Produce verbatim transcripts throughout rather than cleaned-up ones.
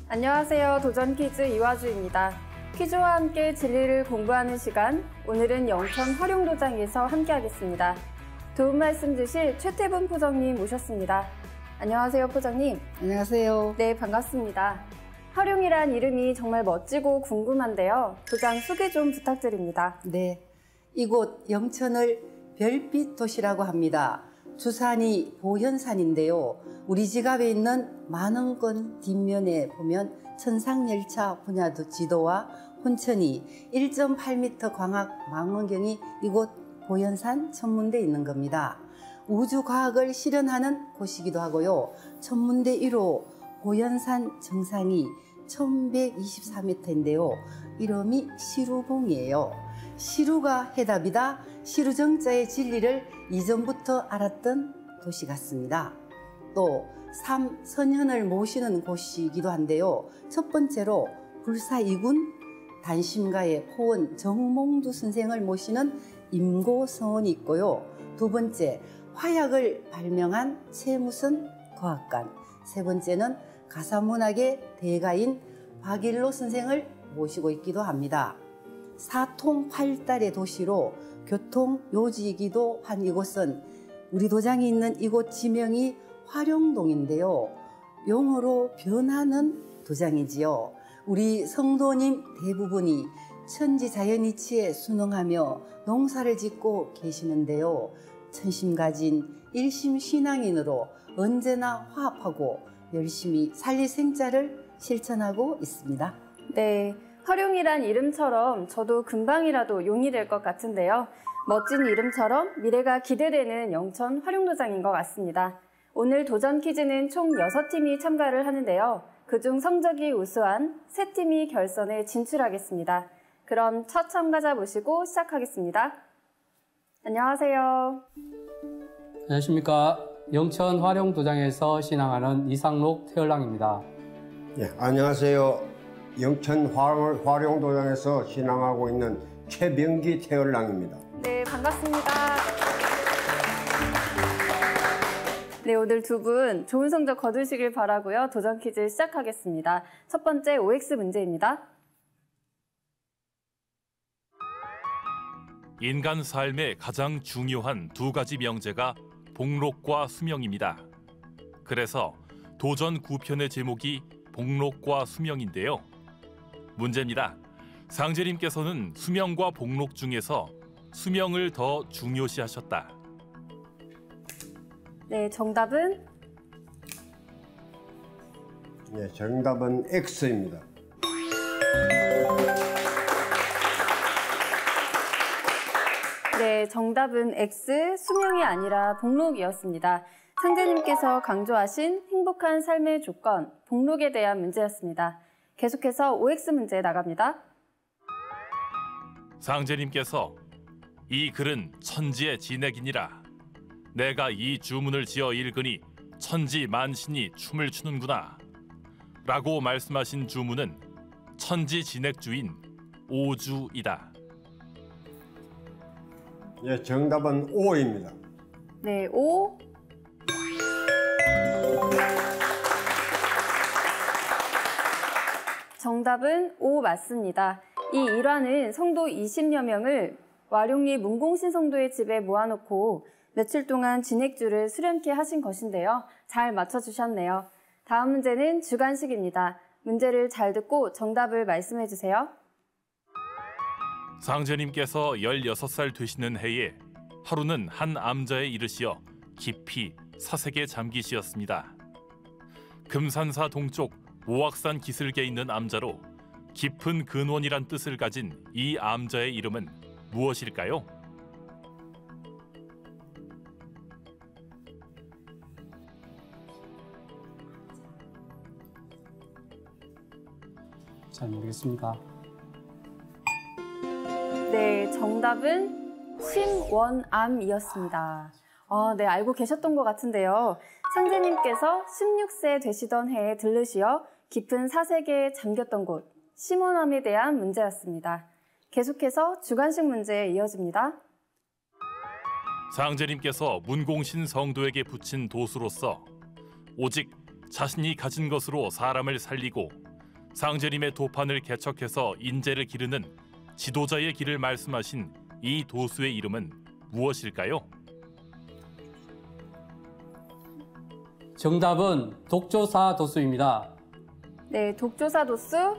안녕하세요. 도전퀴즈 이화주입니다. 퀴즈와 함께 진리를 공부하는 시간, 오늘은 영천 활용도장에서 함께하겠습니다. 도움 말씀 주실 최태분 포정님 모셨습니다. 안녕하세요, 포정님. 안녕하세요. 네, 반갑습니다. 활용이란 이름이 정말 멋지고 궁금한데요. 도장 소개 좀 부탁드립니다. 네, 이곳 영천을 별빛 도시라고 합니다. 주산이 보현산인데요. 우리 지갑에 있는 만원권 뒷면에 보면 천상열차 분야도 지도와 혼천이 일 점 팔 미터 광학 망원경이 이곳 보현산 천문대에 있는 겁니다. 우주과학을 실현하는 곳이기도 하고요. 천문대 일 호 보현산 정상이 천백이십사 미터인데요. 이름이 시루봉이에요. 시루가 해답이다. 시루정자의 진리를 이전부터 알았던 도시 같습니다. 또 삼선현을 모시는 곳이기도 한데요. 첫 번째로 불사이군 단심가의 포원 정몽두 선생을 모시는 임고성원이 있고요. 두 번째, 화약을 발명한 최무선 과학관. 세 번째는 가사문학의 대가인 박일로 선생을 모시고 있기도 합니다. 사통팔달의 도시로 교통요지이기도 한 이곳은 우리 도장이 있는 이곳 지명이 활용동인데요. 용어로 변하는 도장이지요. 우리 성도님 대부분이 천지자연이치에 순응하며 농사를 짓고 계시는데요. 천심 가진 일심 신앙인으로 언제나 화합하고 열심히 살리생자를 실천하고 있습니다. 네, 활용이란 이름처럼 저도 금방이라도 용이 될 것 같은데요. 멋진 이름처럼 미래가 기대되는 영천 활용도장인 것 같습니다. 오늘 도전 퀴즈는 총 여섯 팀이 참가를 하는데요. 그중 성적이 우수한 세 팀이 결선에 진출하겠습니다. 그럼 첫 참가자 모시고 시작하겠습니다. 안녕하세요. 안녕하십니까. 영천 활용도장에서 신앙하는 이상록 태열랑입니다. 예, 안녕하세요. 영천 활용도장에서 신앙하고 있는 최병기 태열랑입니다. 네, 반갑습니다. 네, 오늘 두 분 좋은 성적 거두시길 바라고요. 도전 퀴즈 시작하겠습니다. 첫 번째 오엑스 문제입니다. 인간 삶의 가장 중요한 두 가지 명제가 복록과 수명입니다. 그래서 도전 구 편의 제목이 복록과 수명인데요. 문제입니다. 상제님께서는 수명과 복록 중에서 수명을 더 중요시하셨다. 네, 정답은? 네, 정답은 X입니다. 네, 정답은 X, 수명이 아니라 복록이었습니다. 상제님께서 강조하신 행복한 삶의 조건, 복록에 대한 문제였습니다. 계속해서 오엑스 문제 나갑니다. 상제님께서 이 글은 천지의 진액이니라. 내가 이 주문을 지어 읽으니 천지 만신이 춤을 추는구나. 라고 말씀하신 주문은 천지 진액주인 오주이다. 예, 정답은 O입니다. 네, O. 정답은 O 맞습니다. 이 일화는 성도 이십여 명을 와룡리 문공신 성도의 집에 모아놓고 며칠 동안 진액주를 수련케 하신 것인데요. 잘 맞춰주셨네요. 다음 문제는 주관식입니다. 문제를 잘 듣고 정답을 말씀해 주세요. 상제님께서 열여섯 살 되시는 해에 하루는 한 암자에 이르시어 깊이 사색에 잠기시었습니다. 금산사 동쪽 오악산 기슭에 있는 암자로 깊은 근원이란 뜻을 가진 이 암자의 이름은 무엇일까요? 잘 모르겠습니다. 네, 정답은 심원암이었습니다. 어, 네, 알고 계셨던 것 같은데요. 상제님께서 십육 세 되시던 해에 들르시어 깊은 사색에 잠겼던 곳, 심원암에 대한 문제였습니다. 계속해서 주관식 문제에 이어집니다. 상제님께서 문공신 성도에게 붙인 도수로서 오직 자신이 가진 것으로 사람을 살리고 상제님의 도판을 개척해서 인재를 기르는 지도자의 길을 말씀하신 이 도수의 이름은 무엇일까요? 정답은 독조사 도수입니다. 네, 독조사 도수.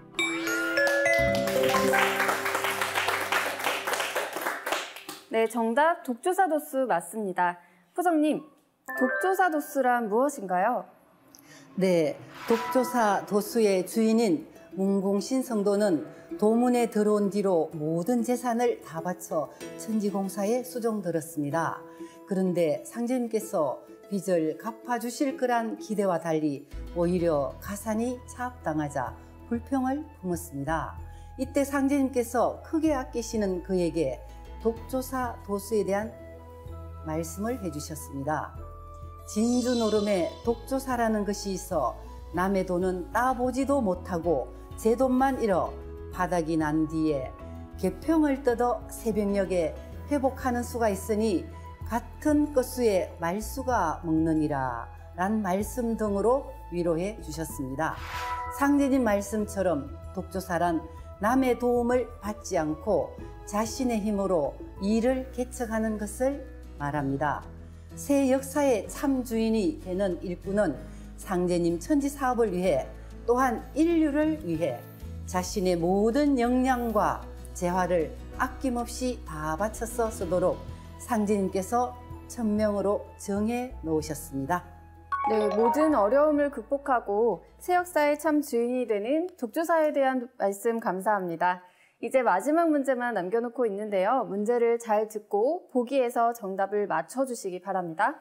네, 정답 독조사 도수 맞습니다. 포정님, 독조사 도수란 무엇인가요? 네, 독조사 도수의 주인인 문공신 성도는 도문에 들어온 뒤로 모든 재산을 다 바쳐 천지공사에 수종들었습니다. 그런데 상제님께서 빚을 갚아주실 거란 기대와 달리 오히려 가산이 차압당하자 불평을 품었습니다. 이때 상제님께서 크게 아끼시는 그에게 독조사 도수에 대한 말씀을 해주셨습니다. 진주 노름에 독조사라는 것이 있어 남의 돈은 따보지도 못하고 제 돈만 잃어 바닥이 난 뒤에 개평을 뜯어 새벽녘에 회복하는 수가 있으니 같은 것수에 말수가 먹느니라 란 말씀 등으로 위로해 주셨습니다. 상제님 말씀처럼 독조사란 남의 도움을 받지 않고 자신의 힘으로 일을 개척하는 것을 말합니다. 새 역사의 참 주인이 되는 일꾼은 상제님 천지 사업을 위해 또한 인류를 위해 자신의 모든 역량과 재화를 아낌없이 다 바쳐서 쓰도록 상제님께서 천명으로 정해 놓으셨습니다. 네, 모든 어려움을 극복하고 새 역사의 참 주인이 되는 독조사에 대한 말씀 감사합니다. 이제 마지막 문제만 남겨놓고 있는데요. 문제를 잘 듣고 보기에서 정답을 맞춰주시기 바랍니다.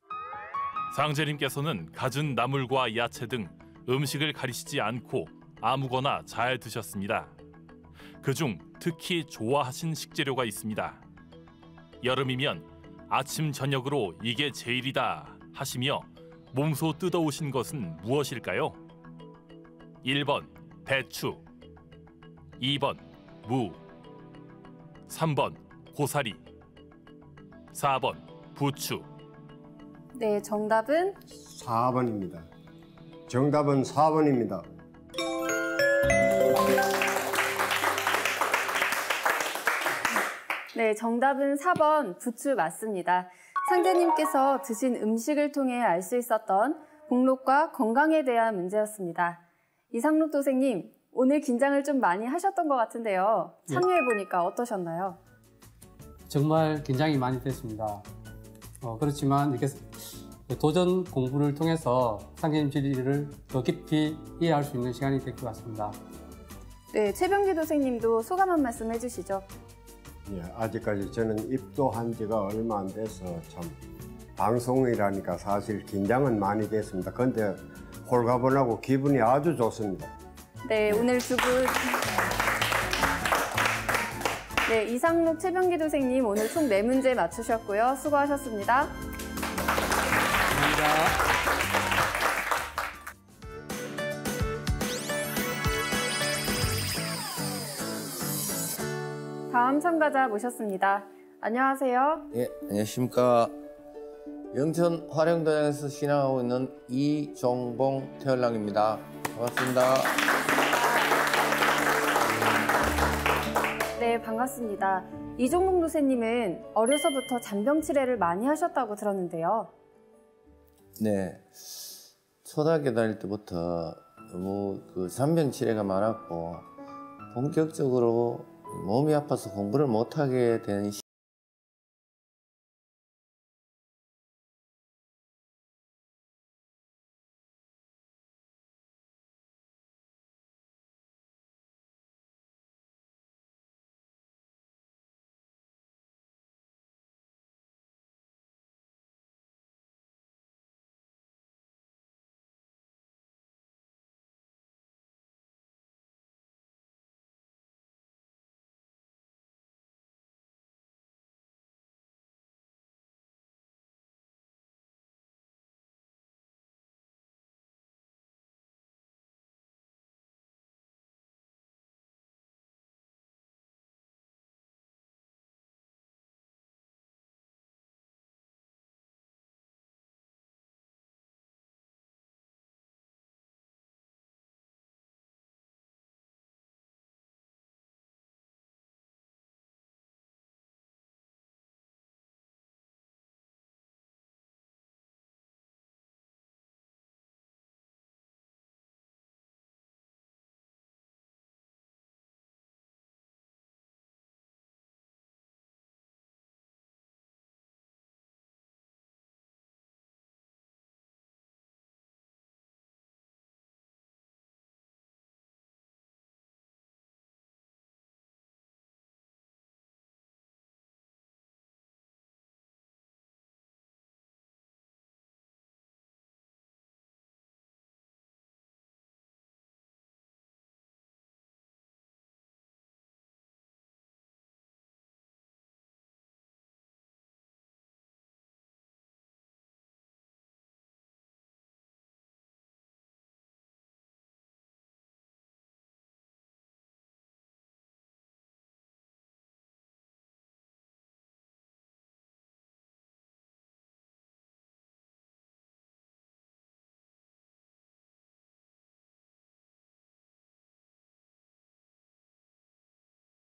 상제님께서는 갖은 나물과 야채 등 음식을 가리시지 않고 아무거나 잘 드셨습니다. 그중 특히 좋아하신 식재료가 있습니다. 여름이면 아침 저녁으로 이게 제일이다 하시며 몸소 뜯어오신 것은 무엇일까요? 일 번 배추, 이 번 무, 삼 번 고사리, 사 번 부추. 네, 정답은 사 번입니다. 정답은 사 번입니다. 네, 정답은 사 번 부추 맞습니다. 상제님께서 드신 음식을 통해 알 수 있었던 복록과 건강에 대한 문제였습니다. 이상록 도생님, 오늘 긴장을 좀 많이 하셨던 것 같은데요. 참여해보니까 어떠셨나요? 정말 긴장이 많이 됐습니다. 어, 그렇지만 이렇게 도전 공부를 통해서 상제님 진리를 더 깊이 이해할 수 있는 시간이 될 것 같습니다. 네, 최병기 도생님도 소감 한 말씀 해주시죠. 예, 아직까지 저는 입도한 지가 얼마 안 돼서 참 방송이라니까 사실 긴장은 많이 됐습니다. 그런데 홀가분하고 기분이 아주 좋습니다. 네, 오늘 두 분. 네, 이상록 최병기 도생님 오늘 총 네 문제 맞추셨고요. 수고하셨습니다. 감사합니다. 다음 참가자 모셨습니다. 안녕하세요. 예, 안녕하십니까. 영천 화령도장에서 신앙하고 있는 이종봉 태열랑입니다. 반갑습니다. 네, 반갑습니다. 이종봉 도세님은 어려서부터 잔병 치레를 많이 하셨다고 들었는데요. 네, 초등학교 다닐 때부터 너무 그 잔병 치레가 많았고 본격적으로 몸이 아파서 공부를 못하게 된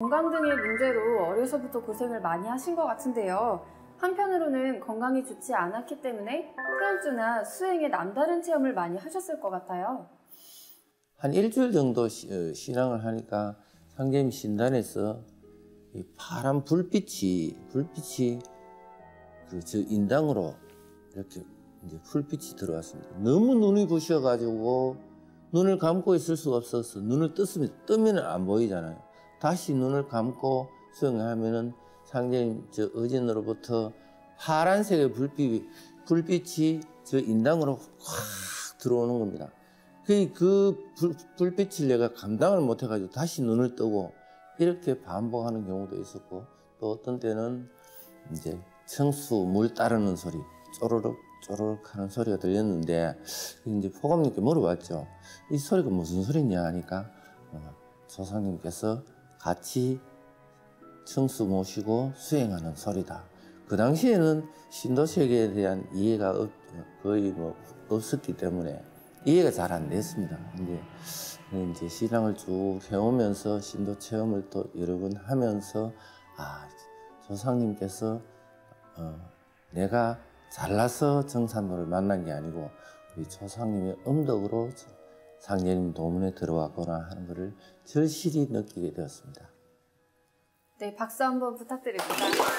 건강 등의 문제로 어려서부터 고생을 많이 하신 것 같은데요. 한편으로는 건강이 좋지 않았기 때문에 태연주나 수행에 남다른 체험을 많이 하셨을 것 같아요. 한 일주일 정도 시, 신앙을 하니까 상제님 신단에서 이 파란 불빛이 불빛이 그 저 인당으로 이렇게 이제 불빛이 들어왔습니다. 너무 눈이 부셔가지고 눈을 감고 있을 수가 없어서 눈을 떴으면 뜨면 안 보이잖아요. 다시 눈을 감고 수행을 하면은 상제님 저 의진으로부터 파란색의 불빛이 불빛이 저 인당으로 확 들어오는 겁니다. 그, 그 불, 불빛을 내가 감당을 못해가지고 다시 눈을 뜨고 이렇게 반복하는 경우도 있었고, 또 어떤 때는 이제 청수 물 따르는 소리, 쪼르륵 쪼르륵 하는 소리가 들렸는데, 이제 포감님께 물어봤죠. 이 소리가 무슨 소리냐 하니까 어, 조상님께서 같이 청수 모시고 수행하는 소리다. 그 당시에는 신도세계에 대한 이해가 없, 거의 뭐 없었기 때문에 이해가 잘 안 됐습니다. 이제, 이제 신앙을 쭉 해오면서 신도 체험을 또 여러 번 하면서, 아, 조상님께서 어, 내가 잘나서 정산도를 만난 게 아니고 우리 조상님의 음덕으로 상제님 도문에 들어왔거나 하는 것을 절실히 느끼게 되었습니다. 네, 박수 한번 부탁드립니다.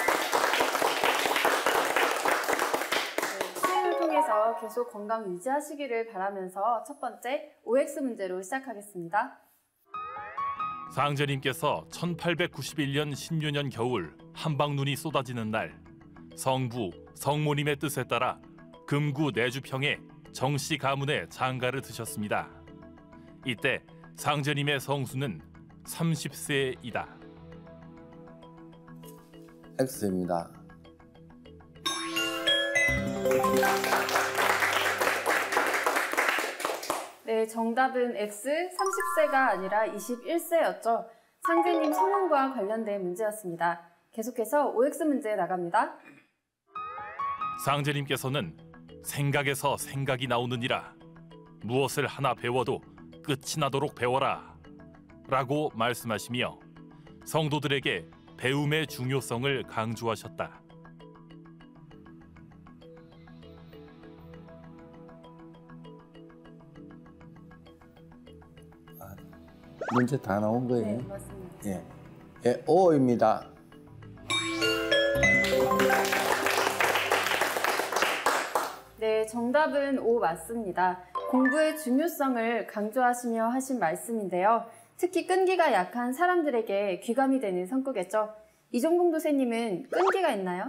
통해서 계속 건강 유지하시기를 바라면서 첫 번째 오엑스 문제로 시작하겠습니다. 상제님께서 천팔백구십일 년 신유년 겨울 한방눈이 쏟아지는 날, 성부, 성모님의 뜻에 따라 금구 내주평에 정씨 가문의 장가를 드셨습니다. 이때 상제님의 성수는 삼십 세이다. X입니다. 네, 정답은 X, 삼십 세가 아니라 이십일 세였죠. 상제님 성혼과 관련된 문제였습니다. 계속해서 오엑스 문제 나갑니다. 상제님께서는 생각에서 생각이 나오느니라. 무엇을 하나 배워도 끝이 나도록 배워라. 라고 말씀하시며 성도들에게 배움의 중요성을 강조하셨다. 문제 다 나온 거예요? 네, 맞습니다. 예, 예, O입니다. 네, 정답은 오 맞습니다. 공부의 중요성을 강조하시며 하신 말씀인데요. 특히 끈기가 약한 사람들에게 귀감이 되는 성구겠죠. 이종봉 도세님은 끈기가 있나요?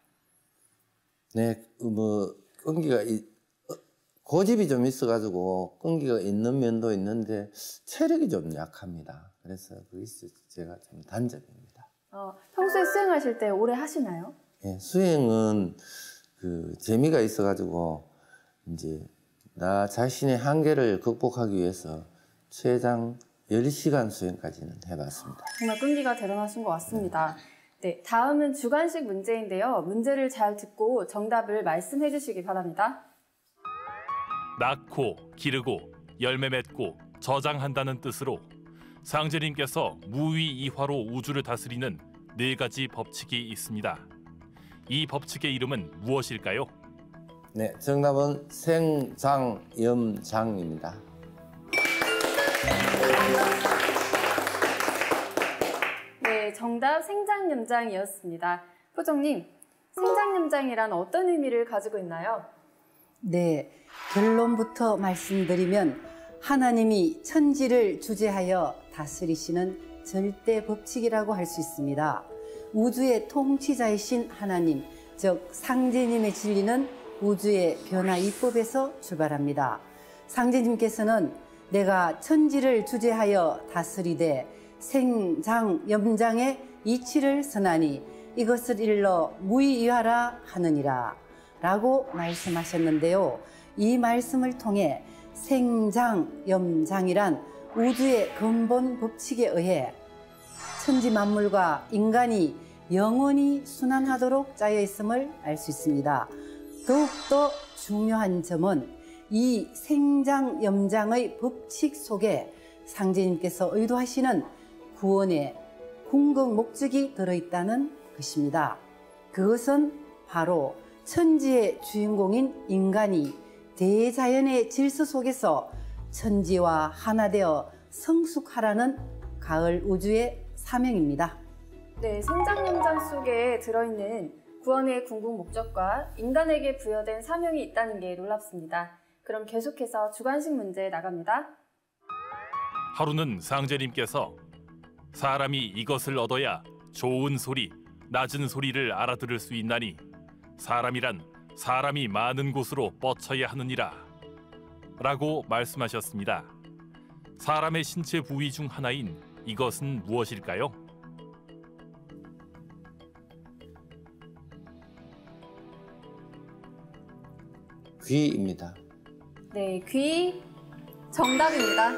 네, 뭐 끈기가 이, 고집이 좀 있어가지고 끈기가 있는 면도 있는데 체력이 좀 약합니다. 그래서 그게 제가 좀 단점입니다. 어, 평소에 수행하실 때 오래 하시나요? 예, 수행은 그 재미가 있어가지고 이제 나 자신의 한계를 극복하기 위해서 최장 열 시간 수행까지는 해봤습니다. 정말 끈기가 대단하신 것 같습니다. 네, 다음은 주관식 문제인데요. 문제를 잘 듣고 정답을 말씀해 주시기 바랍니다. 낳고 기르고 열매 맺고 저장한다는 뜻으로 상제님께서 무위이화로 우주를 다스리는 네 가지 법칙이 있습니다. 이 법칙의 이름은 무엇일까요? 네, 정답은 생장염장입니다. 네, 정답 생장염장이었습니다. 포정님, 생장염장이란 어떤 의미를 가지고 있나요? 네, 결론부터 말씀드리면 하나님이 천지를 주재하여 다스리시는 절대 법칙이라고 할 수 있습니다. 우주의 통치자이신 하나님, 즉 상제님의 진리는 우주의 변화 이법에서 출발합니다. 상제님께서는 내가 천지를 주재하여 다스리되 생장염장의 이치를 선하니 이것을 일러 무의이하라 하느니라 라고 말씀하셨는데요. 이 말씀을 통해 생장염장이란 우주의 근본 법칙에 의해 천지 만물과 인간이 영원히 순환하도록 짜여 있음을 알 수 있습니다. 더욱더 중요한 점은 이 생장염장의 법칙 속에 상제님께서 의도하시는 구원의 궁극 목적이 들어있다는 것입니다. 그것은 바로 천지의 주인공인 인간이 대자연의 질서 속에서 천지와 하나 되어 성숙하라는 가을 우주의 사명입니다. 네, 성장연장 속에 들어있는 구원의 궁극 목적과 인간에게 부여된 사명이 있다는 게 놀랍습니다. 그럼 계속해서 주관식 문제 나갑니다. 하루는 상제님께서 사람이 이것을 얻어야 좋은 소리, 낮은 소리를 알아들을 수 있나니 사람이란 사람이 많은 곳으로 뻗쳐야 하느니라 라고 말씀하셨습니다. 사람의 신체 부위 중 하나인 이것은 무엇일까요? 귀입니다. 네, 귀 정답입니다.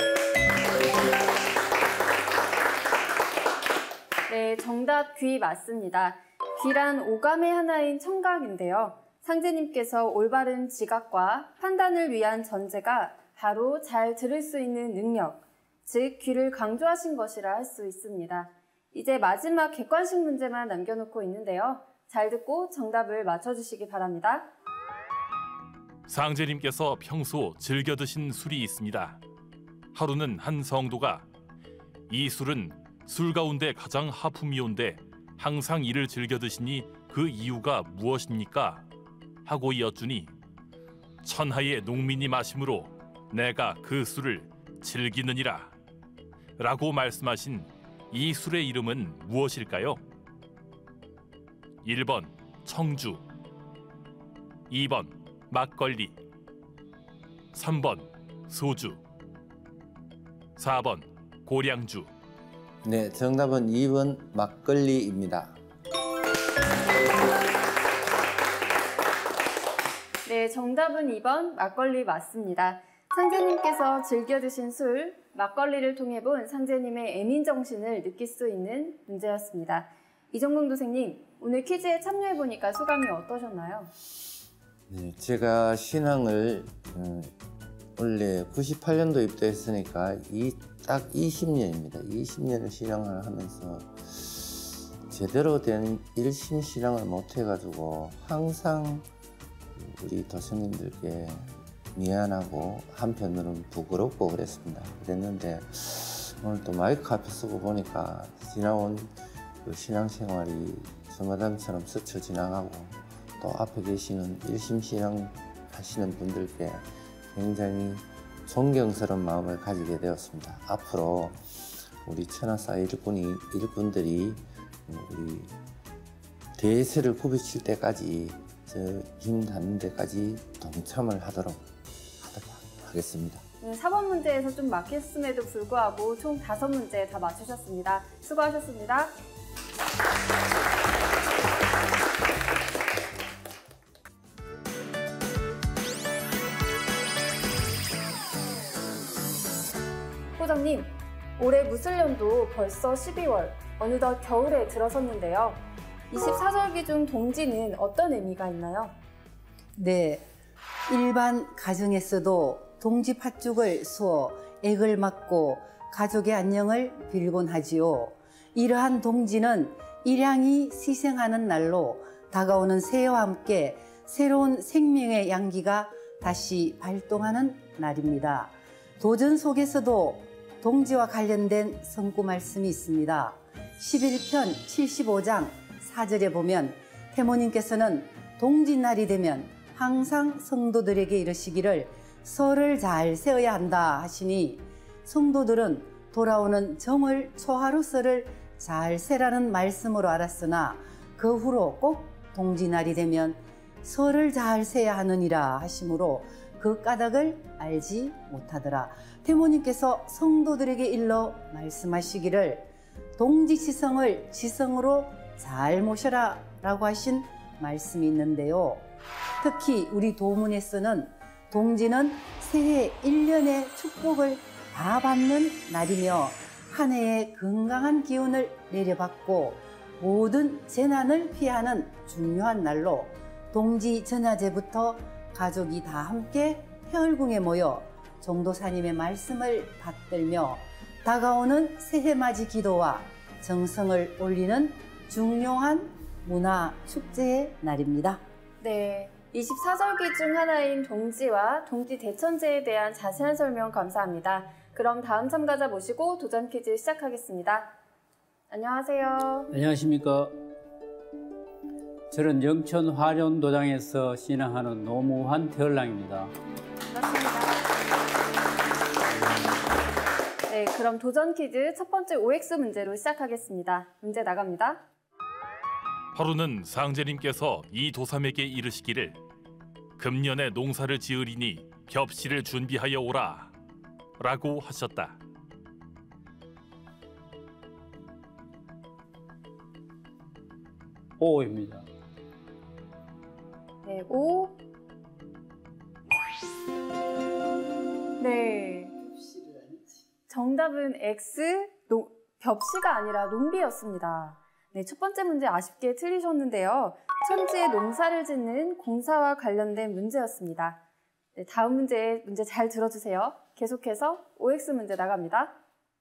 네, 정답 귀 맞습니다. 귀란 오감의 하나인 청각인데요. 상제님께서 올바른 지각과 판단을 위한 전제가 바로 잘 들을 수 있는 능력, 즉 귀를 강조하신 것이라 할 수 있습니다. 이제 마지막 객관식 문제만 남겨놓고 있는데요. 잘 듣고 정답을 맞춰주시기 바랍니다. 상제님께서 평소 즐겨 드신 술이 있습니다. 하루는 한 성도가 이 술은 술 가운데 가장 하품이온데 항상 이를 즐겨 드시니 그 이유가 무엇입니까? 하고 여쭈니 천하의 농민이 마심으로 내가 그 술을 즐기느니라 라고 말씀하신 이 술의 이름은 무엇일까요? 일 번 청주, 이 번 막걸리, 삼 번 소주, 사 번 고량주. 네, 정답은 이 번 막걸리입니다. 네, 정답은 이 번 막걸리 맞습니다. 상제님께서 즐겨 드신 술, 막걸리를 통해 본 상제님의 애민정신을 느낄 수 있는 문제였습니다. 이정동 도생님, 오늘 퀴즈에 참여해보니까 소감이 어떠셨나요? 네, 제가 신앙을 음, 원래 구십팔 년도 입대했으니까 이, 딱 이십 년입니다. 이십 년을 신앙을 하면서 제대로 된 일심 신앙을 못 해가지고 항상 우리 도생님들께 미안하고 한편으로는 부끄럽고 그랬습니다. 그랬는데 오늘 또 마이크 앞에 서고 보니까 지나온 그 신앙생활이 저마담처럼 스쳐 지나가고 또 앞에 계시는 일심신앙 하시는 분들께 굉장히 존경스러운 마음을 가지게 되었습니다. 앞으로 우리 천하사 일꾼이, 일꾼들이 우리 대세를 굽이칠 때까지 저 힘 닿는 데까지 동참을 하도록 하겠습니다. 네, 사 번 문제에서 좀 막혔음에도 불구하고 총 다섯 문제 다 맞추셨습니다. 수고하셨습니다. 호정님, 올해 무술년도 벌써 십이월, 어느덧 겨울에 들어섰는데요. 이십사 절기 중 동지는 어떤 의미가 있나요? 네, 일반 가정에서도 동지 팥죽을 쏘어 액을 맞고 가족의 안녕을 빌곤 하지요. 이러한 동지는 일양이 시생하는 날로 다가오는 새해와 함께 새로운 생명의 양기가 다시 발동하는 날입니다. 도전 속에서도 동지와 관련된 성구 말씀이 있습니다. 십일 편 칠십오 장 사 절에 보면 태모님께서는 동지날이 되면 항상 성도들에게 이르시기를 설을 잘 세어야 한다 하시니 성도들은 돌아오는 정월 초하루 설을 잘 세라는 말씀으로 알았으나 그 후로 꼭 동지날이 되면 설을 잘 세야 하느니라 하시므로 그 까닭을 알지 못하더라. 태모님께서 성도들에게 일러 말씀하시기를 동지지성을 지성으로 잘 모셔라 라고 하신 말씀이 있는데요. 특히 우리 도문에서는 동지는 새해 일 년의 축복을 다 받는 날이며 한 해의 건강한 기운을 내려받고 모든 재난을 피하는 중요한 날로 동지 전야제부터 가족이 다 함께 해월궁에 모여 종도사님의 말씀을 받들며 다가오는 새해맞이 기도와 정성을 올리는 중요한 문화 축제의 날입니다. 네, 이십사 절기 중 하나인 동지와 동지 대천제에 대한 자세한 설명 감사합니다. 그럼 다음 참가자 모시고 도전 퀴즈 시작하겠습니다. 안녕하세요. 안녕하십니까. 저는 영천 화련도장에서 신앙하는 노무환 태을랑입니다. 반갑습니다. 네, 그럼 도전 퀴즈 첫 번째 오엑스 문제로 시작하겠습니다. 문제 나갑니다. 하루는 상제님께서 이 도삼에게 이르시기를 금년에 농사를 지으리니 겹씨를 준비하여 오라 라고 하셨다. 오입니다. 네, 오. 네. 정답은 X, 노, 벽시가 아니라 농비였습니다. 네, 첫 번째 문제 아쉽게 틀리셨는데요. 천지에 농사를 짓는 공사와 관련된 문제였습니다. 네, 다음 문제, 문제 잘 들어주세요. 계속해서 오엑스 문제 나갑니다.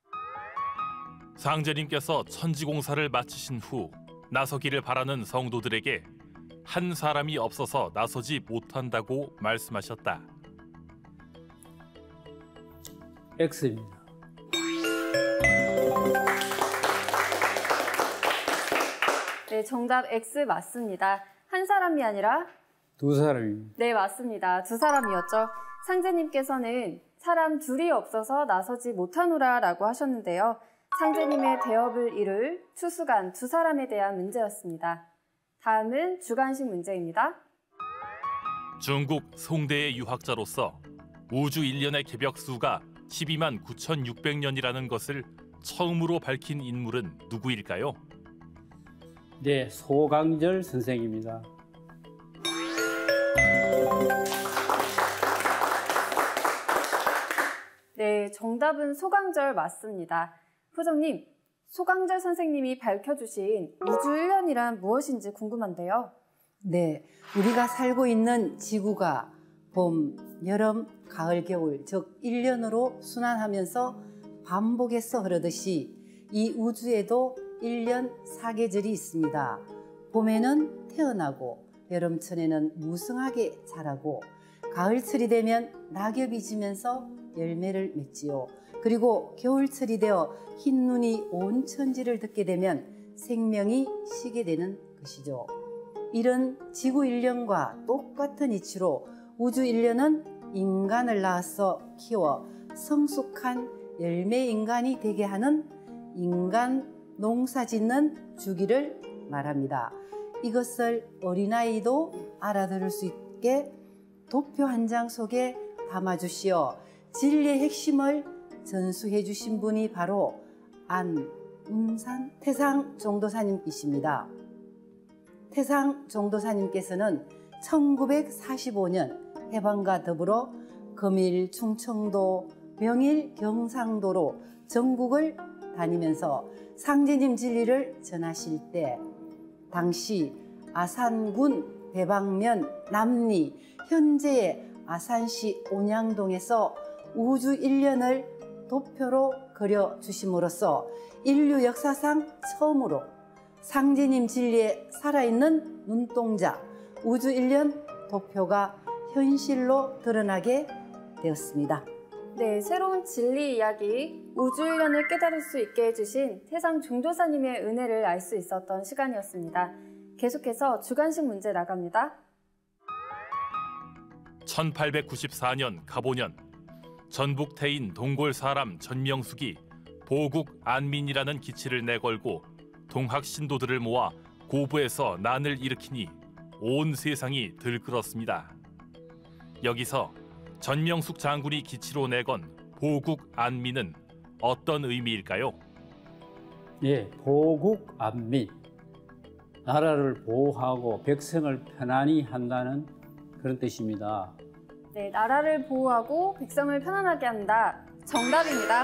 상제님께서 천지공사를 마치신 후 나서기를 바라는 성도들에게 한 사람이 없어서 나서지 못한다고 말씀하셨다. X입니다. 네, 정답 X 맞습니다. 한 사람이 아니라 두 사람입니다. 네, 맞습니다. 두 사람이었죠. 상제님께서는 사람 둘이 없어서 나서지 못하노라 라고 하셨는데요. 상제님의 대업을 이룰 추수간 두 사람에 대한 문제였습니다. 다음은 주관식 문제입니다. 중국 송대의 유학자로서 우주 일 년의 개벽수가 십이만 구천육백 년이라는 것을 처음으로 밝힌 인물은 누구일까요? 네, 소강절 선생입니다. 네, 정답은 소강절 맞습니다. 표정님, 소강절 선생님이 밝혀주신 우주 일 년이란 무엇인지 궁금한데요. 네, 우리가 살고 있는 지구가 봄, 여름, 가을, 겨울, 즉 일 년으로 순환하면서 반복해서 흐르듯이 이 우주에도 일 년 사계절이 있습니다. 봄에는 태어나고 여름철에는 무성하게 자라고 가을철이 되면 낙엽이 지면서 열매를 맺지요. 그리고 겨울철이 되어 흰 눈이 온 천지를 덮게 되면 생명이 쉬게 되는 것이죠. 이런 지구 일 년과 똑같은 이치로 우주 일 년은 인간을 낳아서 키워 성숙한 열매 인간이 되게 하는 인간 농사 짓는 주기를 말합니다. 이것을 어린아이도 알아들을 수 있게 도표 한 장 속에 담아주시어 진리의 핵심을 전수해 주신 분이 바로 안운산 태상 종도사님이십니다. 태상 종도사님께서는 천구백사십오 년 해방과 더불어 금일 충청도, 명일 경상도로 전국을 다니면서 상제님 진리를 전하실 때 당시 아산군 대방면 남리, 현재의 아산시 온양동에서 우주 일 년을 도표로 그려주심으로써 인류 역사상 처음으로 상제님 진리에 살아있는 눈동자 우주 일 년 도표가 현실로 드러나게 되었습니다. 네, 새로운 진리 이야기, 우주 일 년을 깨달을 수 있게 해주신 태상 종도사님의 은혜를 알 수 있었던 시간이었습니다. 계속해서 주관식 문제 나갑니다. 천팔백구십사 년 갑오년 전북 태인 동골 사람 전명숙이 보국 안민이라는 기치를 내걸고 동학 신도들을 모아 고부에서 난을 일으키니 온 세상이 들끓었습니다. 여기서 전명숙 장군이 기치로 내건 보국 안민은 어떤 의미일까요? 예, 보국 안민. 나라를 보호하고 백성을 편안히 한다는 그런 뜻입니다. 네, 나라를 보호하고 백성을 편안하게 한다. 정답입니다.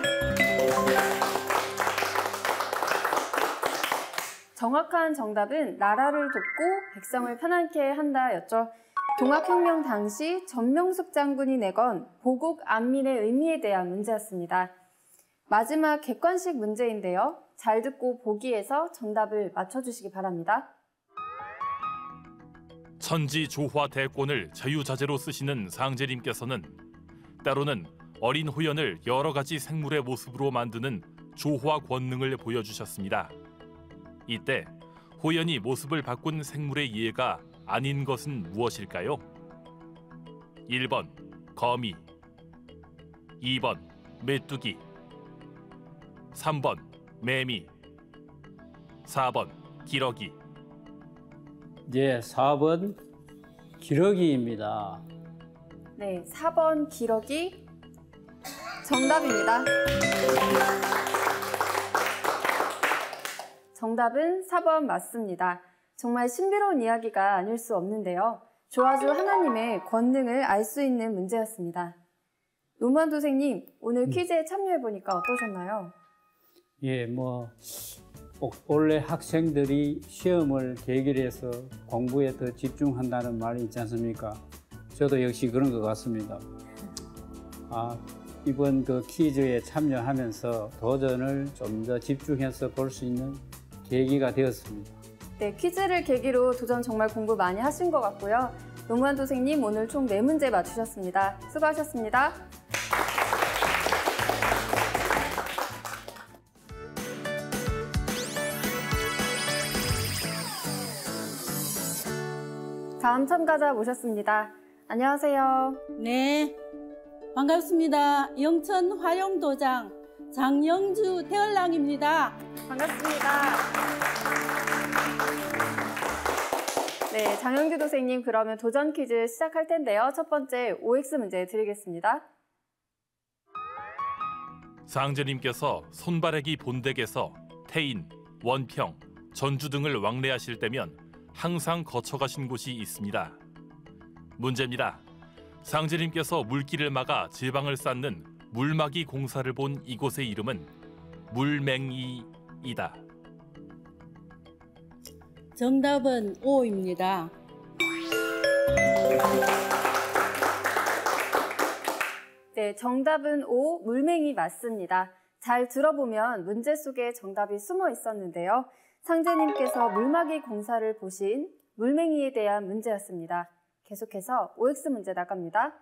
정확한 정답은 나라를 돕고 백성을 편안케 한다였죠. 동학혁명 당시 전명숙 장군이 내건 보국 안민의 의미에 대한 문제였습니다. 마지막 객관식 문제인데요. 잘 듣고 보기에서 정답을 맞춰주시기 바랍니다. 천지 조화 대권을 자유자재로 쓰시는 상제님께서는 때로는 어린 호연을 여러 가지 생물의 모습으로 만드는 조화 권능을 보여주셨습니다. 이때 호연이 모습을 바꾼 생물의 예가 아닌 것은 무엇일까요? 일 번 거미, 이 번 메뚜기, 삼 번 매미, 사 번 기러기. 예, 사 번 기러기입니다. 네, 사 번 기러기 정답입니다. 정답은 사 번 맞습니다. 정말 신비로운 이야기가 아닐 수 없는데요. 조화주 하나님의 권능을 알 수 있는 문제였습니다. 노무현 도생님, 오늘 퀴즈에 참여해보니까 어떠셨나요? 예, 뭐 원래 학생들이 시험을 계기로 해서 공부에 더 집중한다는 말이 있지 않습니까? 저도 역시 그런 것 같습니다. 아, 이번 그 퀴즈에 참여하면서 도전을 좀 더 집중해서 볼 수 있는 계기가 되었습니다. 네, 퀴즈를 계기로 도전 정말 공부 많이 하신 것 같고요. 노무현 도생님, 오늘 총 네 문제 맞추셨습니다. 수고하셨습니다. 다음 참가자 모셨습니다. 안녕하세요. 네, 반갑습니다. 영천 화룡도장 장영주 대얼랑입니다. 반갑습니다. 네, 장영주 도생님, 그러면 도전 퀴즈 시작할 텐데요. 첫 번째 오엑스 문제 드리겠습니다. 상제님께서 손바래기 본댁에서 태인, 원평, 전주 등을 왕래하실 때면 항상 거쳐가신 곳이 있습니다. 문제입니다. 상제님께서 물길을 막아 지방을 쌓는 물막이 공사를 본 이곳의 이름은 물맹이이다. 정답은 오입니다. 네, 정답은 오, 물맹이 맞습니다. 잘 들어보면 문제 속에 정답이 숨어 있었는데요. 상제님께서 물막이 공사를 보신 물맹이에 대한 문제였습니다. 계속해서 오엑스 문제 나갑니다.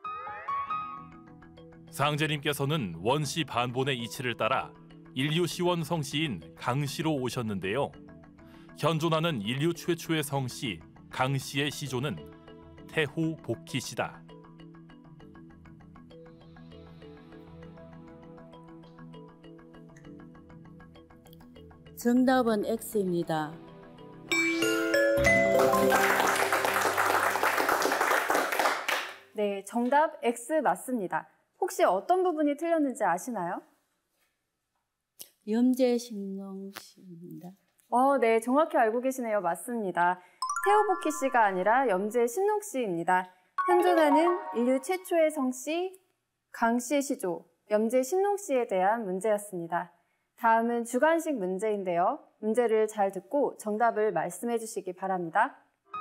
상제님께서는 원시 반본의 이치를 따라 인류 시원 성씨인 강씨로 오셨는데요. 현존하는 인류 최초의 성씨 강씨의 시조는 태후 복희씨다. 정답은 X입니다. 네, 정답 X 맞습니다. 혹시 어떤 부분이 틀렸는지 아시나요? 염제신농씨입니다. 어, 네, 정확히 알고 계시네요. 맞습니다. 태호복희 씨가 아니라 염제신농 씨입니다. 현존하는 인류 최초의 성씨 강씨의 시조 염제신농 씨에 대한 문제였습니다. 다음은 주관식 문제인데요. 문제를 잘 듣고 정답을 말씀해 주시기 바랍니다.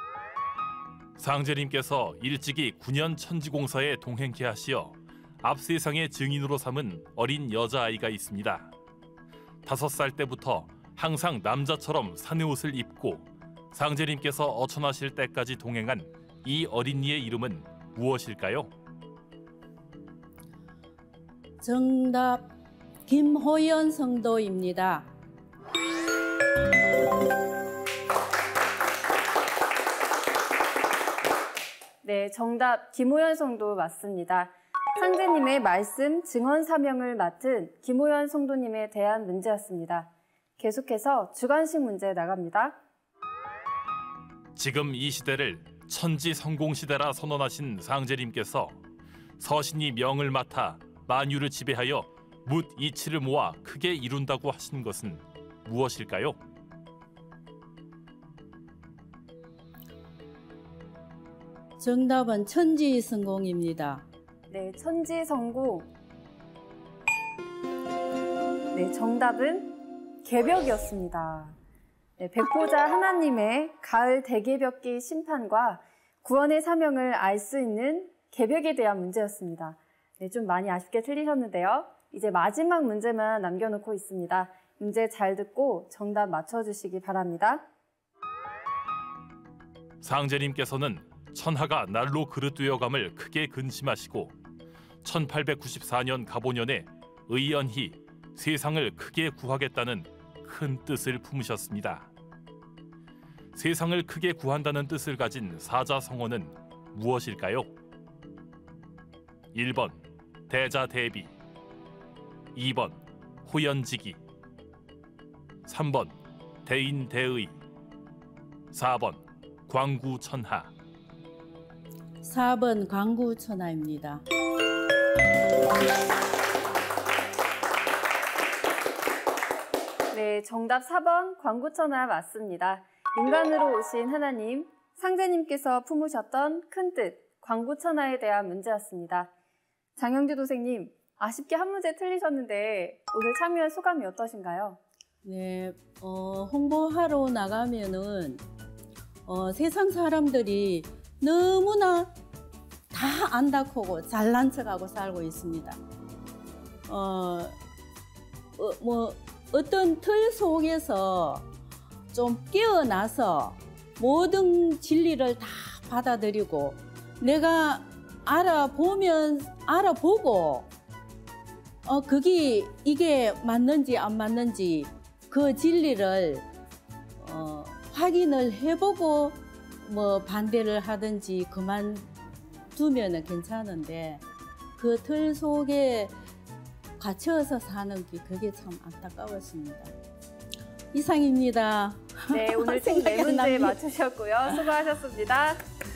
상제님께서 일찍이 구 년 천지공사에 동행케 하시어 앞세상의 증인으로 삼은 어린 여자아이가 있습니다. 다섯 살 때부터 항상 남자처럼 사내 옷을 입고 상제님께서 어천하실 때까지 동행한 이 어린이의 이름은 무엇일까요? 정답 김호연 성도입니다. 네, 정답 김호연 성도 맞습니다. 상제님의 말씀 증언 사명을 맡은 김호연 성도님에 대한 문제였습니다. 계속해서 주관식 문제 나갑니다. 지금 이 시대를 천지 성공 시대라 선언하신 상제님께서 서신이 명을 맡아 만유를 지배하여 묻 이치를 모아 크게 이룬다고 하신 것은 무엇일까요? 정답은 천지성공입니다. 네, 천지성공. 네, 정답은 개벽이었습니다. 네, 백보자 하나님의 가을 대개벽기 심판과 구원의 사명을 알 수 있는 개벽에 대한 문제였습니다. 네, 좀 많이 아쉽게 틀리셨는데요. 이제 마지막 문제만 남겨놓고 있습니다. 문제 잘 듣고 정답 맞춰주시기 바랍니다. 상제님께서는 천하가 날로 그릇되어감을 크게 근심하시고 천팔백구십사 년 갑오년에 의연히 세상을 크게 구하겠다는 큰 뜻을 품으셨습니다. 세상을 크게 구한다는 뜻을 가진 사자성어는 무엇일까요? 일 번 대자대비, 이 번 호연지기, 삼 번 대인대의, 사 번 광구천하. 사 번 광구천하입니다. 네, 정답 사 번 광구천하 맞습니다. 인간으로 오신 하나님, 상제님께서 품으셨던 큰 뜻, 광구천하에 대한 문제였습니다. 장영주 도생님, 아쉽게 한 문제 틀리셨는데 오늘 참여한 소감이 어떠신가요? 네, 어, 홍보하러 나가면은 어, 세상 사람들이 너무나 다 안다고고 잘난 척하고 살고 있습니다. 어, 어, 뭐 어떤 틀 속에서 좀 깨어나서 모든 진리를 다 받아들이고 내가 알아보면 알아보고 어 그게 이게 맞는지 안 맞는지 그 진리를 어, 확인을 해보고 뭐 반대를 하든지 그만 두면은 괜찮은데 그 틀 속에 갇혀서 사는 게 그게 참 안타까웠습니다. 이상입니다. 네, 오늘 총 네 문제 맞추셨고요. 수고하셨습니다.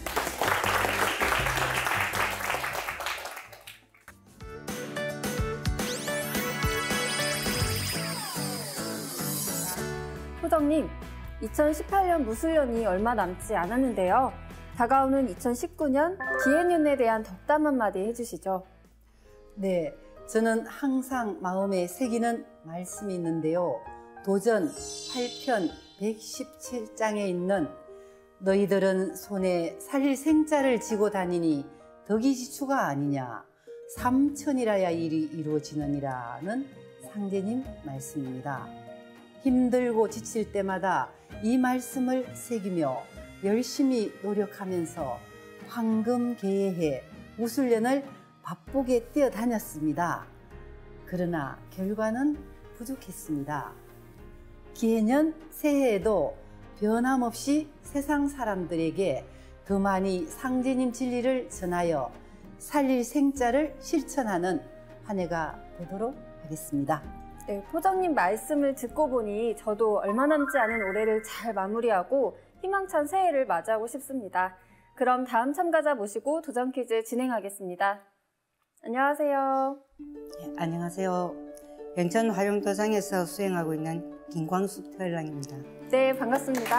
호정님, 이천십팔 년 무술년이 얼마 남지 않았는데요. 다가오는 이천십구 년 기해년에 대한 덕담 한마디 해주시죠. 네, 저는 항상 마음에 새기는 말씀이 있는데요. 도전 팔 편 백십칠 장에 있는 너희들은 손에 살릴 생자를 지고 다니니 덕이지추가 아니냐, 삼천이라야 일이 이루어지느니라는 상제님 말씀입니다. 힘들고 지칠 때마다 이 말씀을 새기며 열심히 노력하면서 황금 개해해 무술년을 바쁘게 뛰어다녔습니다. 그러나 결과는 부족했습니다. 기해년 새해에도 변함없이 세상 사람들에게 더 많이 상제님 진리를 전하여 살릴 생자를 실천하는 한 해가 되도록 하겠습니다. 네, 포정님 말씀을 듣고 보니 저도 얼마 남지 않은 올해를 잘 마무리하고 희망찬 새해를 맞이하고 싶습니다. 그럼 다음 참가자 모시고 도전 퀴즈 진행하겠습니다. 안녕하세요. 네, 안녕하세요. 영천 활용도장에서 수행하고 있는 김광숙 특별랑입니다. 네, 반갑습니다.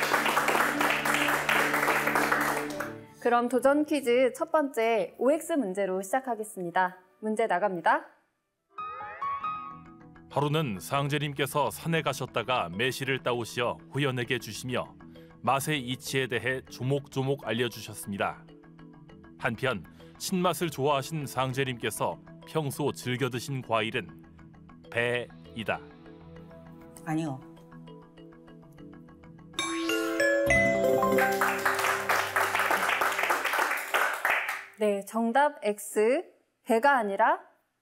그럼 도전 퀴즈 첫 번째 오엑스 문제로 시작하겠습니다. 문제 나갑니다. 하루는 상제님께서 산에 가셨다가 매실을 따오시어 후연에게 주시며 맛의 이치에 대해 조목조목 알려주셨습니다. 한편 신맛을 좋아하신 상제님께서 평소 즐겨 드신 과일은 배이다. 아니요. 네, 정답 X. 배가 아니라?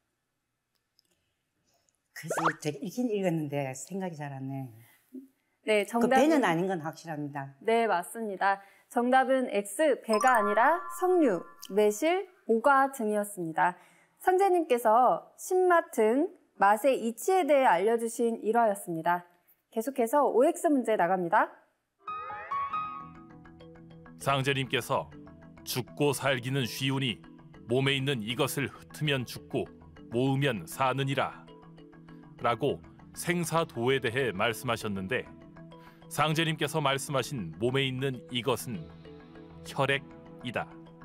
글쎄, 제가 읽긴 읽었는데 생각이 잘 안 나요. 네, 그 정답은 배는 아닌 건 확실합니다. 네, 맞습니다. 정답은 X. 배가 아니라 석류, 매실, 오과 등이었습니다. 상제님께서 신맛 등 맛의 이치에 대해 알려주신 일화였습니다. 계속해서 오엑스 문제 나갑니다. 상제님께서 죽고 살기는 쉬우니 몸에 있는 이것을 흩으면 죽고 모으면 사느니라 라고 생사도에 대해 말씀하셨는데 상제님께서 말씀하신 몸에 있는 이것은 혈액이다.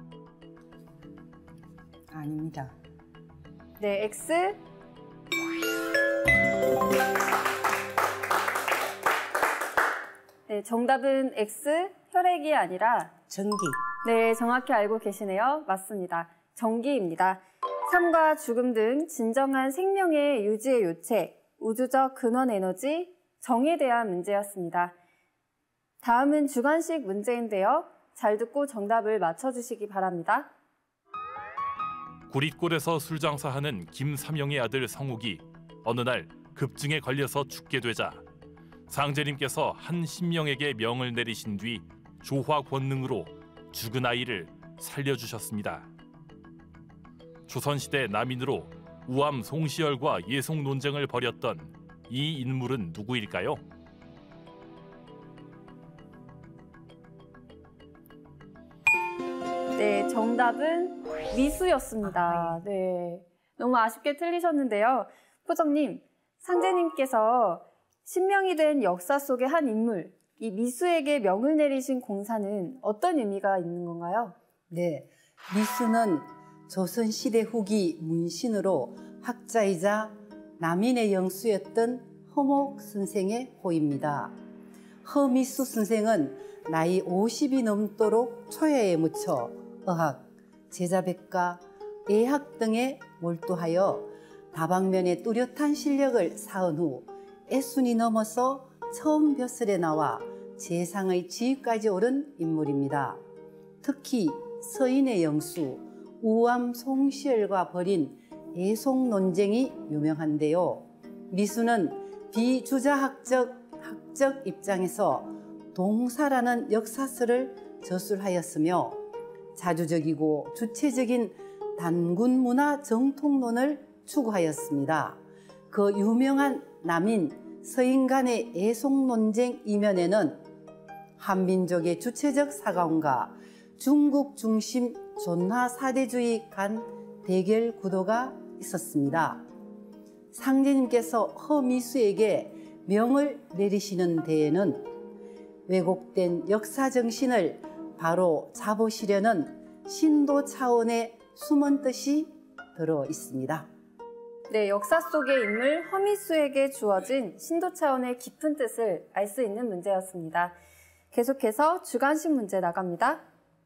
아닙니다. 네, X. 네, 정답은 X. 혈액이 아니라 전기. 네, 정확히 알고 계시네요. 맞습니다. 전기입니다. 삶과 죽음 등 진정한 생명의 유지의 요체, 우주적 근원 에너지, 정에 대한 문제였습니다. 다음은 주관식 문제인데요. 잘 듣고 정답을 맞춰주시기 바랍니다. 구릿골에서 술장사하는 김삼영의 아들 성욱이 어느 날 급증에 걸려서 죽게 되자 상제님께서 한 신명에게 명을 내리신 뒤 조화 권능으로 죽은 아이를 살려주셨습니다. 조선시대 남인으로 우암 송시열과 예송 논쟁을 벌였던 이 인물은 누구일까요? 네, 정답은 미수였습니다. 네, 너무 아쉽게 틀리셨는데요. 포정님, 상제님께서 신명이 된 역사 속의 한 인물, 이 미수에게 명을 내리신 공사는 어떤 의미가 있는 건가요? 네, 미수는 조선시대 후기 문신으로 학자이자 남인의 영수였던 허목 선생의 호입니다. 허미수 선생은 나이 오십이 넘도록 초야에 묻혀 의학, 제자백과, 예학 등에 몰두하여 다방면에 뚜렷한 실력을 쌓은 후 애순이 넘어서 처음 벼슬에 나와 재상의 지위까지 오른 인물입니다. 특히 서인의 영수 우암 송시열과 벌인 예송 논쟁이 유명한데요. 미수는 비주자학적 학적 입장에서 동사라는 역사서를 저술하였으며 자주적이고 주체적인 단군 문화 정통론을 추구하였습니다. 그 유명한 남인 서인 간의 예송 논쟁 이면에는 한민족의 주체적 사과움과 중국 중심 존화 사대주의 간 대결 구도가 있었습니다. 상제님께서 허미수에게 명을 내리시는 데에는 왜곡된 역사 정신을 바로 잡으시려는 신도 차원의 숨은 뜻이 들어 있습니다. 네, 역사 속의 인물 허미수에게 주어진 신도 차원의 깊은 뜻을 알 수 있는 문제였습니다. 계속해서 주관식 문제 나갑니다.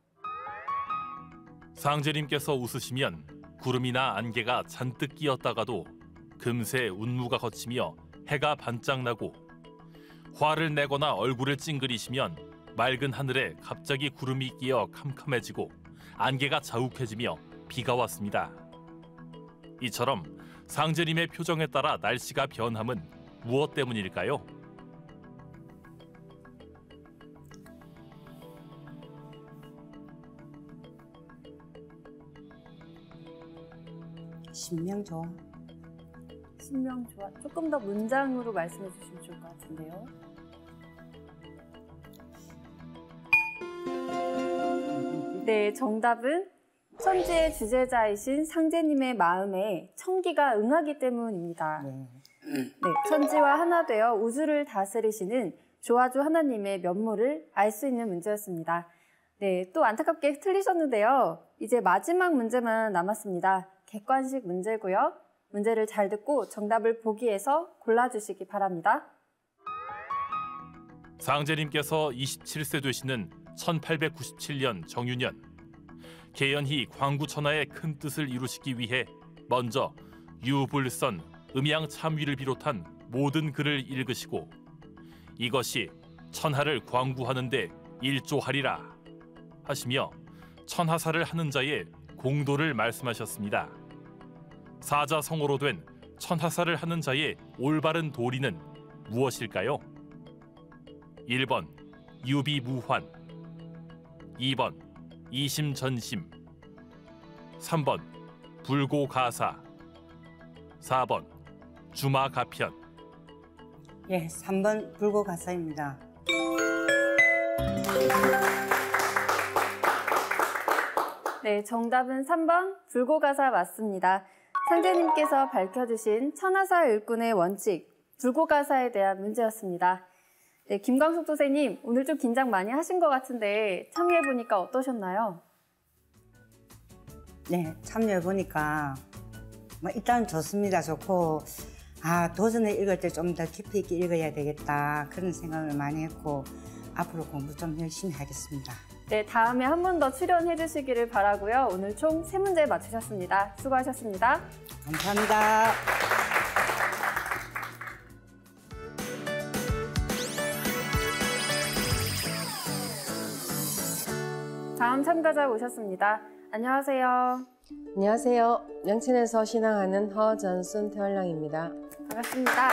상제님께서 웃으시면 구름이나 안개가 잔뜩 끼었다가도 금세 운무가 걷히며 해가 반짝 나고 화를 내거나 얼굴을 찡그리시면 맑은 하늘에 갑자기 구름이 끼어 캄캄해지고 안개가 자욱해지며 비가 왔습니다. 이처럼 상제님의 표정에 따라 날씨가 변함은 무엇 때문일까요? 신명조화. 신명조화. 조금 더 문장으로 말씀해 주시면 좋을 것 같은데요. 네, 정답은 천지의 주제자이신 상제님의 마음에 천기가 응하기 때문입니다. 네. 네, 천지와 하나 되어 우주를 다스리시는 조화주 하나님의 면모를 알 수 있는 문제였습니다. 네, 또 안타깝게 틀리셨는데요. 이제 마지막 문제만 남았습니다. 객관식 문제고요. 문제를 잘 듣고 정답을 보기에서 골라주시기 바랍니다. 상제님께서 이십칠 세 되시는 천팔백구십칠 년 정유년, 계연히 광구천하의 큰 뜻을 이루시기 위해 먼저 유불선, 음양참위를 비롯한 모든 글을 읽으시고 이것이 천하를 광구하는 데 일조하리라 하시며 천하사를 하는 자의 공도를 말씀하셨습니다. 사자성어로 된 천하사를 하는 자의 올바른 도리는 무엇일까요? 일 번 유비무환, 이 번 이심전심, 삼 번 불고가사, 사 번 주마가편. 예, 삼 번 불고가사입니다. 네, 정답은 삼 번 불고가사 맞습니다. 상제님께서 밝혀주신 천하사 일꾼의 원칙, 불고가사에 대한 문제였습니다. 네, 김광숙 도생님, 오늘 좀 긴장 많이 하신 것 같은데 참여해보니까 어떠셨나요? 네, 참여해보니까 뭐 일단 좋습니다. 좋고 아 도전을 읽을 때 좀 더 깊이 있게 읽어야 되겠다 그런 생각을 많이 했고 앞으로 공부 좀 열심히 하겠습니다. 네, 다음에 한 번 더 출연해 주시기를 바라고요. 오늘 총 세 문제 맞추셨습니다. 수고하셨습니다. 감사합니다. 다음 참가자 모셨습니다. 안녕하세요. 안녕하세요. 영천에서 신앙하는 허전순 태월랑입니다. 반갑습니다.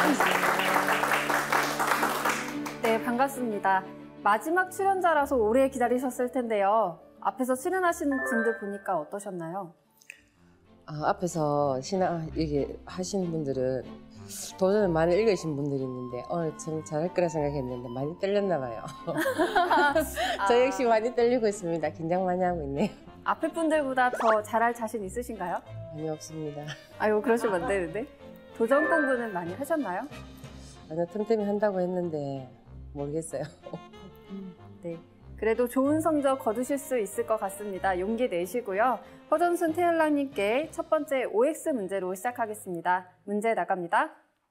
네, 반갑습니다. 마지막 출연자라서 오래 기다리셨을 텐데요. 앞에서 출연하시는 분들 보니까 어떠셨나요? 아, 앞에서 신앙 얘기 하신 분들은 도전을 많이 읽으신 분들이 있는데 오늘 참 잘할 거라 생각했는데 많이 떨렸나 봐요. 저 역시 많이 떨리고 있습니다. 긴장 많이 하고 있네요. 앞에 분들보다 더 잘할 자신 있으신가요? 많이 없습니다. 아이고, 그러시면 안 되는데. 도전 공부는 많이 하셨나요? 아니요, 틈틈이 한다고 했는데 모르겠어요. 네. 그래도 좋은 성적 거두실 수 있을 것 같습니다. 용기 내시고요. 허전순 태연랑님께 첫 번째 오엑스 문제로 시작하겠습니다. 문제 나갑니다.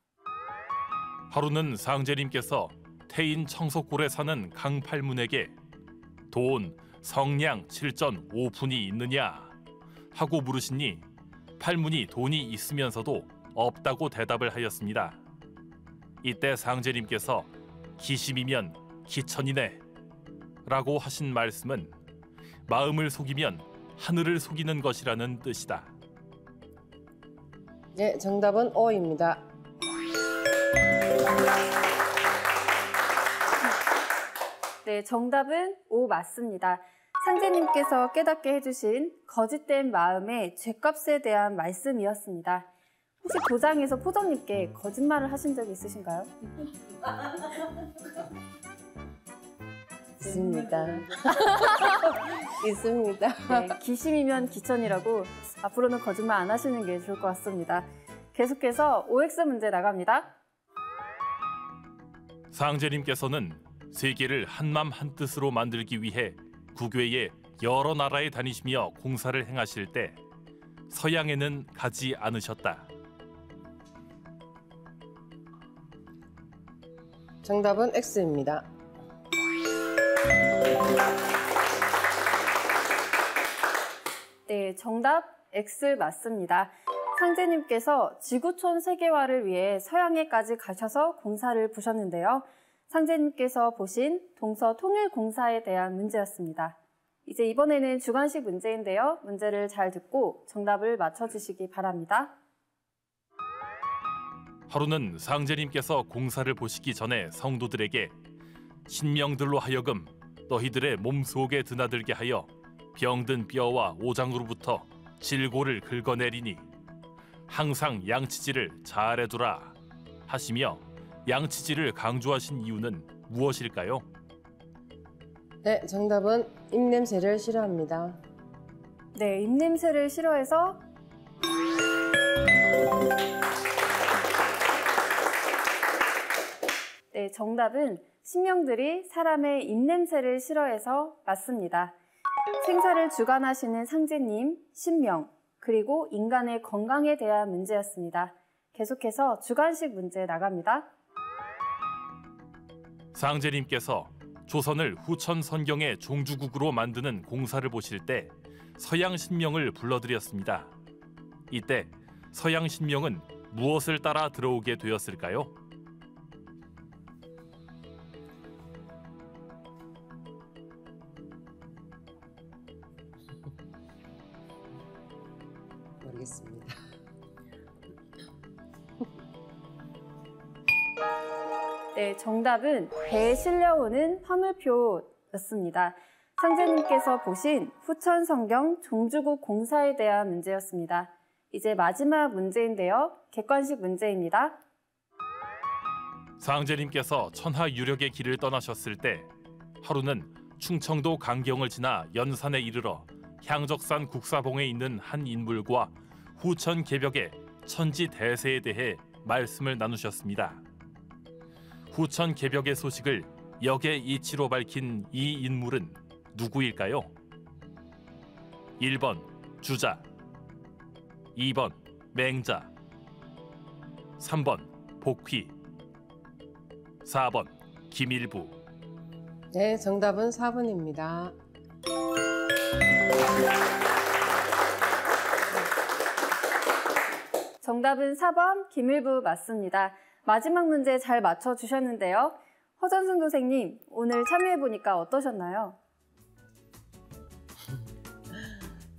하루는 상제님께서 태인 청석골에 사는 강팔문에게 돈, 성냥, 칠전, 오푼이 있느냐 하고 물으시니 팔문이 돈이 있으면서도 없다고 대답을 하였습니다. 이때 상제님께서 기심이면 기천이네 라고 하신 말씀은 마음을 속이면 하늘을 속이는 것이라는 뜻이다. 네, 정답은 오입니다. 네, 정답은 오 맞습니다. 상제님께서 깨닫게 해주신 거짓된 마음의 죄값에 대한 말씀이었습니다. 혹시 도장에서 포정님께 거짓말을 하신 적이 있으신가요? 있습니다. 있습니다. 네, 기심이면 기천이라고 앞으로는 거짓말 안 하시는 게 좋을 것 같습니다. 계속해서 오엑스 문제 나갑니다. 상제님께서는 세계를 한맘 한뜻으로 만들기 위해 국외에 여러 나라에 다니시며 공사를 행하실 때 서양에는 가지 않으셨다. 정답은 X입니다. 네, 정답 X 맞습니다. 상제님께서 지구촌 세계화를 위해 서양에까지 가셔서 공사를 보셨는데요. 상제님께서 보신 동서통일공사에 대한 문제였습니다. 이제 이번에는 주관식 문제인데요. 문제를 잘 듣고 정답을 맞춰주시기 바랍니다. 하루는 상제님께서 공사를 보시기 전에 성도들에게 신명들로 하여금 너희들의 몸속에 드나들게 하여 병든 뼈와 오장으로부터 질고를 긁어내리니 항상 양치질을 잘해두라 하시며 양치질을 강조하신 이유는 무엇일까요? 네, 정답은 입냄새를 싫어합니다. 네, 입냄새를 싫어해서 네, 정답은 신명들이 사람의 입냄새를 싫어해서 맞습니다. 생사를 주관하시는 상제님, 신명, 그리고 인간의 건강에 대한 문제였습니다. 계속해서 주관식 문제 나갑니다. 상제님께서 조선을 후천 선경의 종주국으로 만드는 공사를 보실 때 서양 신명을 불러드렸습니다. 이때 서양 신명은 무엇을 따라 들어오게 되었을까요? 모르겠습니다. 네, 정답은 배에 실려오는 화물표였습니다. 상제님께서 보신 후천 성경 종주국 공사에 대한 문제였습니다. 이제 마지막 문제인데요. 객관식 문제입니다. 상제님께서 천하 유력의 길을 떠나셨을 때 하루는 충청도 강경을 지나 연산에 이르러 향적산 국사봉에 있는 한 인물과 후천 개벽의 천지 대세에 대해 말씀을 나누셨습니다. 후천 개벽의 소식을 역의 이치로 밝힌 이 인물은 누구일까요? 일 번 주자, 이 번 맹자, 삼 번 복휘, 사 번 김일부. 네, 정답은 사 번입니다. 정답은 사 번 김일부 맞습니다. 마지막 문제 잘 맞춰주셨는데요. 허전승 도생님, 오늘 참여해보니까 어떠셨나요?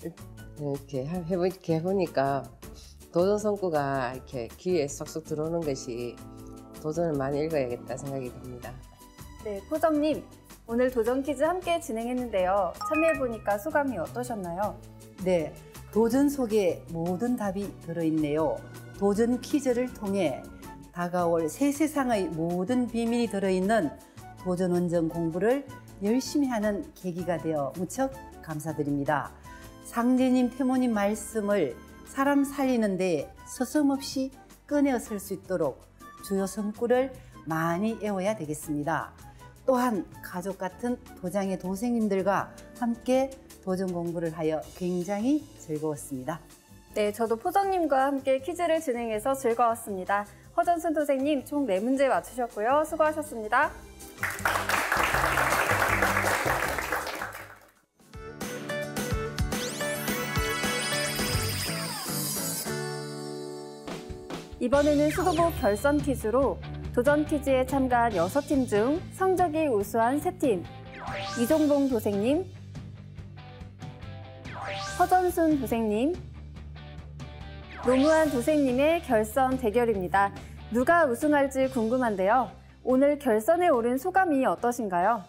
이렇게 해보, 이렇게 해보니까 도전 성구가 이렇게 귀에 쏙쏙 들어오는 것이 도전을 많이 읽어야겠다 생각이 듭니다. 네, 포정님. 오늘 도전 퀴즈 함께 진행했는데요. 참여해보니까 소감이 어떠셨나요? 네, 도전 속에 모든 답이 들어있네요. 도전 퀴즈를 통해 다가올 새 세상의 모든 비밀이 들어있는 도전 원정 공부를 열심히 하는 계기가 되어 무척 감사드립니다. 상제님, 태모님 말씀을 사람 살리는 데 서슴없이 꺼내어 쓸 수 있도록 주요 성구를 많이 외워야 되겠습니다. 또한 가족 같은 도장의 도생님들과 함께 도전 공부를 하여 굉장히 즐거웠습니다. 네, 저도 포정님과 함께 퀴즈를 진행해서 즐거웠습니다. 허전순 도생님 총 네 문제 맞추셨고요. 수고하셨습니다. 이번에는 수도부 결선 퀴즈로 도전 퀴즈에 참가한 여섯 팀 중 성적이 우수한 세 팀, 이종봉 도생님, 허전순 도생님, 노무한 도생님의 결선 대결입니다. 누가 우승할지 궁금한데요. 오늘 결선에 오른 소감이 어떠신가요?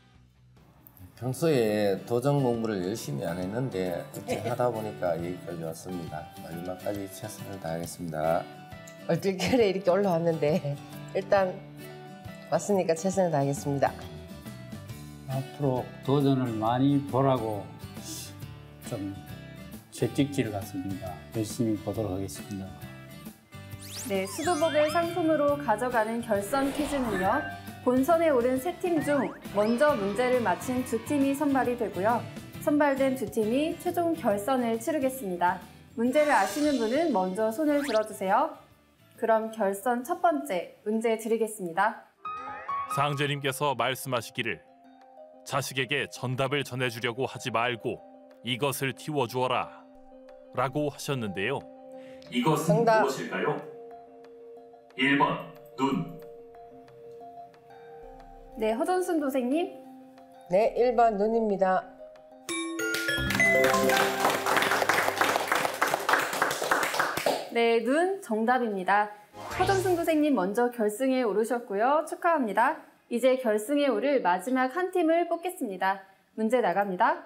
평소에 도전 공부를 열심히 안 했는데 이렇게 하다 보니까 여기까지 왔습니다. 마지막까지 최선을 다하겠습니다. 얼떨결에 이렇게 올라왔는데 일단 왔으니까 최선을 다하겠습니다. 앞으로 도전을 많이 보라고 좀 채찍질 같습니다. 열심히 보도록 하겠습니다. 네, 수도복을 상품으로 가져가는 결선 퀴즈는요. 본선에 오른 세 팀 중 먼저 문제를 맞힌 두 팀이 선발이 되고요. 선발된 두 팀이 최종 결선을 치르겠습니다. 문제를 아시는 분은 먼저 손을 들어주세요. 그럼 결선 첫 번째 문제 드리겠습니다. 상제님께서 말씀하시기를 자식에게 전답을 전해주려고 하지 말고 이것을 틔워주어라 라고 하셨는데요. 이것은 정답. 무엇일까요? 일 번 눈. 네, 허전순 도생님. 네, 일 번 눈입니다. 네, 눈 정답입니다. 허전순 도생님 먼저 결승에 오르셨고요. 축하합니다. 이제 결승에 오를 마지막 한 팀을 뽑겠습니다. 문제 나갑니다.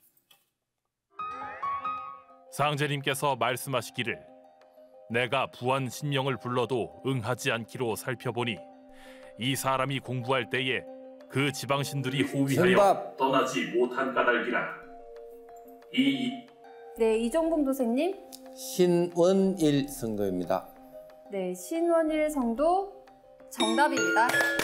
상제님께서 말씀하시기를 내가 부한 신령을 불러도 응하지 않기로 살펴보니 이 사람이 공부할 때에 그 지방신들이 호위하여 정답. 떠나지 못한 까닭이라. 이 네, 이종봉 도생님. 신원일 성도입니다. 네, 신원일 성도 정답입니다.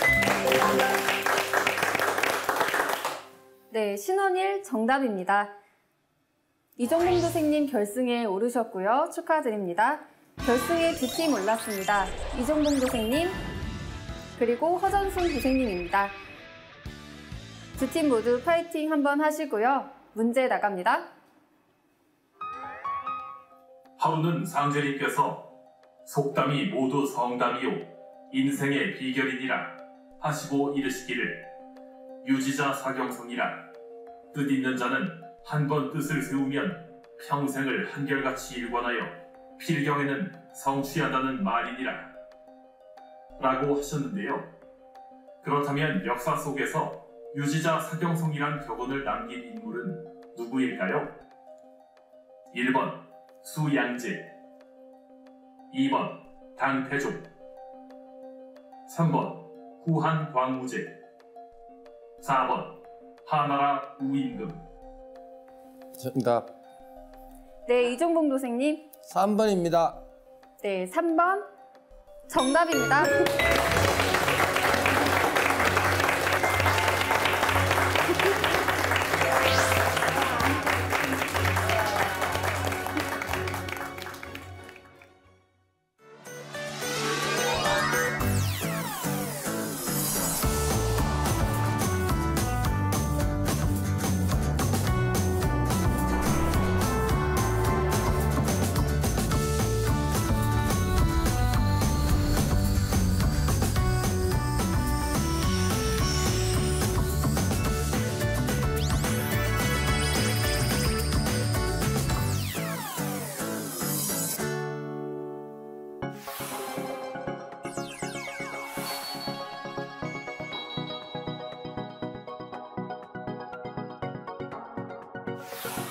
네, 신원일 정답입니다. 이종봉 도생님 결승에 오르셨고요. 축하드립니다. 결승에 두 팀 올랐습니다. 이종봉 도생님 그리고 허전순 도생님입니다. 두 팀 모두 파이팅 한번 하시고요. 문제 나갑니다. 하루는 상제님께서 속담이 모두 성담이요 인생의 비결이니라 하시고 이르시기를 유지자 사경성이라 뜻 있는 자는 한 번 뜻을 세우면 평생을 한결같이 일관하여 필경에는 성취한다는 말이니라 라고 하셨는데요. 그렇다면 역사 속에서 유지자 사경성이란 격언을 남긴 인물은 누구일까요? 일 번 수양제, 이 번 당태종, 삼 번 후한 광무제, 사 번 하나라 우임금. 정답. 네, 이종봉 도생님. 삼 번입니다. 네, 삼 번 정답입니다. 네.